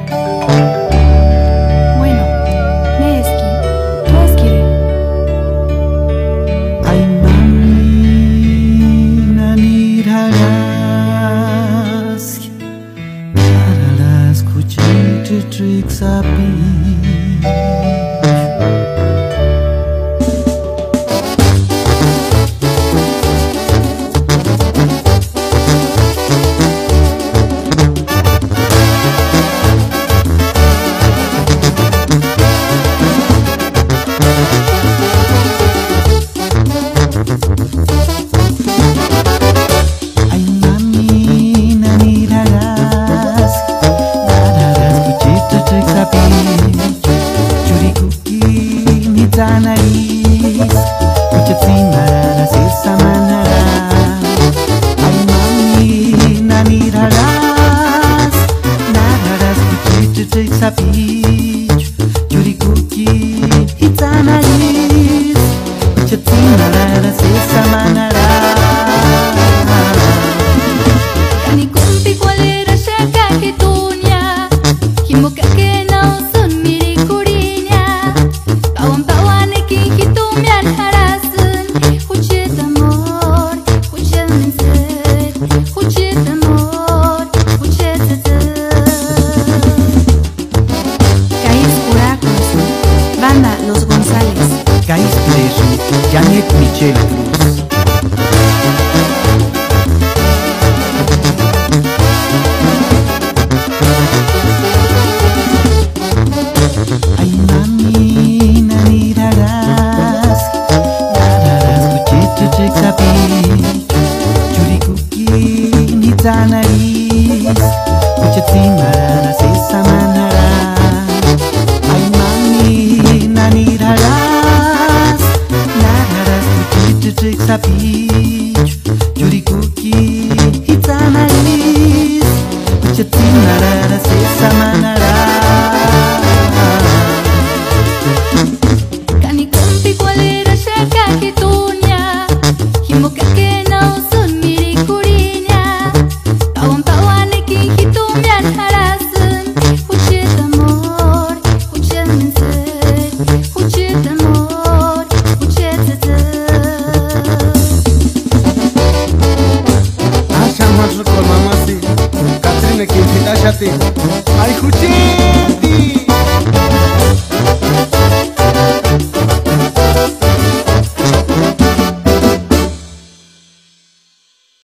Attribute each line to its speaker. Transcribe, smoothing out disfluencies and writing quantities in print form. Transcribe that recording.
Speaker 1: Bueno, Neski, Toskire.
Speaker 2: Ay mami, nanirharas Paralas kuchit trik sapi Nariz, ucap sinara sisa manara. Ay mami, nanirharas, nararas kuchit sapich, curi kuki hita nariz, ucap sinara sisa manara.
Speaker 1: Kani kumpi kwalera shaka kitunya, himuka ke no sun miri kurinya. Bawan-bawan kitumian harasun, hujat amor, hujat mensed, hujat amor, hujat Kais Curacos, Banda Los González.
Speaker 2: Kais Plesu, Janet Michelle Cruz. Ay mami, nanirharas, nararas kuchit trik sapi, curi kuki hita nariz, ucap sinara sisa manara. Ay mami, nanirharas, nararas kuchit trik sapi, curi kuki hita nariz, ucap sinara sisa manara.
Speaker 1: Kani kumpi kwalera shaka kitunya, himuka ke no sun miri kurinya. Bawan-bawan kitumian harasun, hujat amor, hujat mensed, hujat amor, hujat
Speaker 3: Asha masuk ke mama si Katrina Kim kita syati. Ay hujan